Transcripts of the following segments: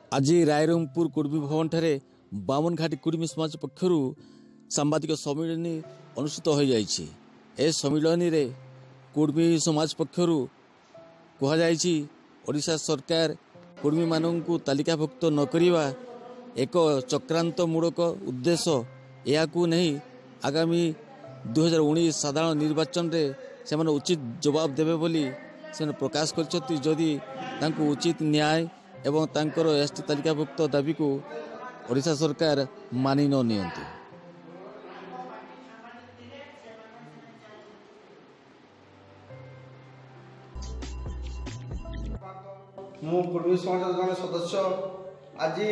आज रायरंगपुर कुर्मी भवन ठारे बामनघाटी कुर्मी समाज पक्षर सांबादिक सम्मिलनी अनुष्ठित हो जाइछि। ए सम्मिलनी रे कुर्मी समाज पक्षर कहुई ओडिशा सरकार कुर्मी मानू तालिकाभुक्त न करिवा एक चक्रांतमूलक उद्देश्य या नहीं आगामी 2019 साधारण निर्वाचन रे से उचित जवाब देवे बोली से प्रकाश कर जदि उचित न्याय एवं तांकर एसटी तालिकाभुक्त दाबी को ओडिशा सरकार मानि न नियंतु। मु कुर्मी समाज जन सदस्य आज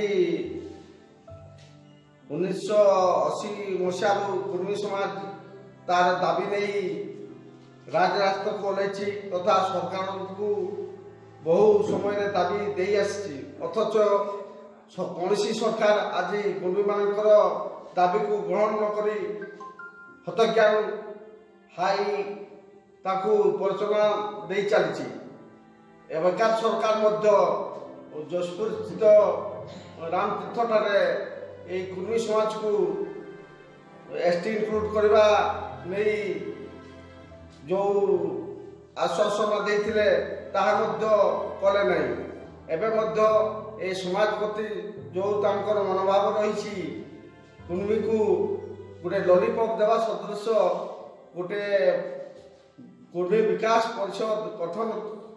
1980 मसीह कुर्मी समाज तार दाबी नहीं राजरास्ता को ओह्लैछि तथा सरकार को बहु समय दाबी दे आसी अथच कौन सरकार आज कुर्मी मानकर दाबी को ग्रहण नक हतज्ञान हाई ताकू परिचालना दे चली एवं सरकार जशपुर स्थित रामतीर्थ ठारे ये कुर्मी समाज को एसटी इनक्लूड करवा नहीं जो आश्वासन देते कले नहीं एवं ए समाज प्रति जो तांकर मनोभाव रही कुर्मी को गोटे लॉलीपॉप देवा सदृश गोटे कुर्मी विकास परिषद गठन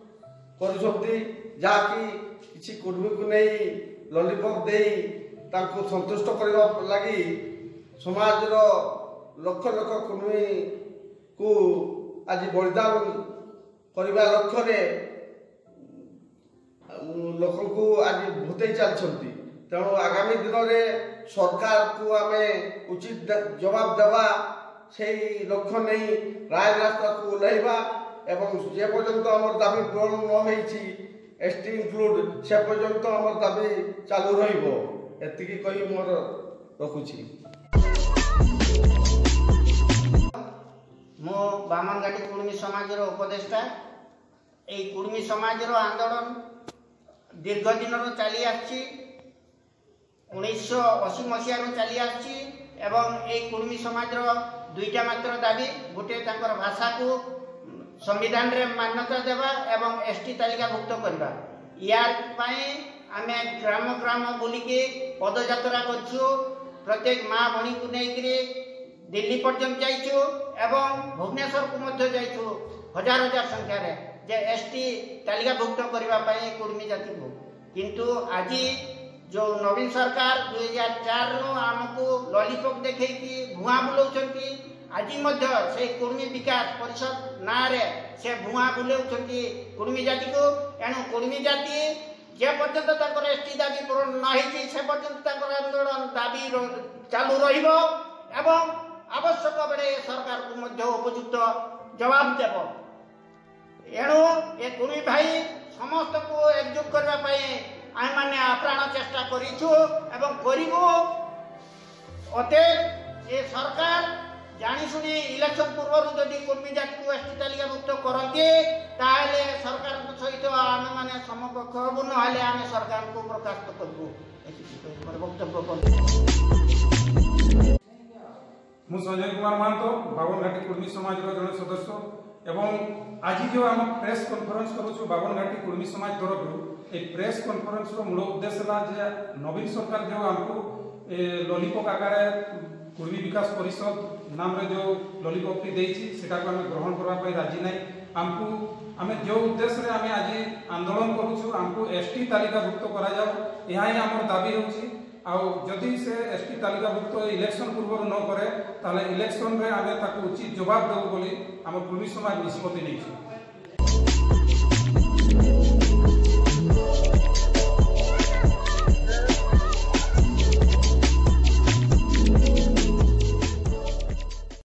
कि कुर्मी को नहीं लॉलीपॉप दे संतुष्ट करने लगी समाज लक्ष लक्ष कुर्मी को आज बलिदान करने लक्ष्य लोक को आज भूतई चलती तेणु आगामी दिन में सरकार को आम उचित जवाब देवा से लक्ष्य नहीं राजरास्ता को ओह्लैवा एवं जे पर्यंत आम दाबी पूरण न होती एसटी इनक्लूड से पर्यंत आम दाबी चालू रही कही मोर रखुची। मो बामनघाटी कुर्मी समाज उपदेष्टा यही कुर्मी समाज आंदोलन दीर्घ दिन चली 1980 मसीह चली आसी कुर्मी समाज दुईटा मात्र दाबी गोटे भाषा को संविधान रे मान्यता देवा एवं एसटी तालिकाभुक्त करवा यार आमे ग्राम ग्राम बुलिकी पदयात्रा करछु प्रत्येक माँ भणी को लेकर दिल्ली पर्यंत जाइछु एवं भुवनेश्वर को मध्य जाइछु हजार हजार संख्या रे जे एसटी तालिकाभुक्त करने कुर्मी जाति को किंतु आज जो नवीन सरकार 2004 आमको लॉलीपॉप देखे भुआ बुलाऊँच आज से कुर्मी विकास परिषद ना रे से भुआ बुलाऊँच कुर्मी जाति को एणु कुर्मी जाति जे पर्यंत एसटी दाबी पूरण नहीं से पर्यंत आंदोलन दाबी चालू रहिबो एवं आवश्यक बेले सरकार को मध्य उपयुक्त जवाब देव एणु ए कुर्मी भाई समस्त को एकजुट करने आम मैंने आप्राण चेष्टा करूँ अते ये सरकार जाशुनी इलेक्शन पूर्व जदि कुर्मी जाति को एसटी तालिकाभुक्त करते ताहले सरकार सहित आम मैंने समकक्ष हबु ना आम सरकार को बर्खास्त करूँ वक्तव्य। मु संजय कुमार महंतो बामनघाटी कुर्मी समाज जन सदस्य एवं आज जो आम प्रेस कॉन्फ्रेंस करूँ बामनघाटी कुर्मी समाज तरफ ये प्रेस कॉन्फ्रेंस मूल उद्देश्य है नवीन सरकार जो आमको लॉलीपॉप आकार कुर्मी विकास परिषद नाम रे जो लॉलीपॉप टी देछि सेटा को आम ग्रहण करने राजी ना आमको आम जो उद्देश्य आम आज आंदोलन करूँ आमको एसटी तालिकाभुक्त करा जाओ यह ही आम दाबी होछि जदि से एसटी तालिकाभुक्त इलेक्शन पूर्व न करे ताले इलेक्शन रे आमे ताको उचित जवाब देबो बोली आम कुर्मी समाज निष्पत्ति नहीं।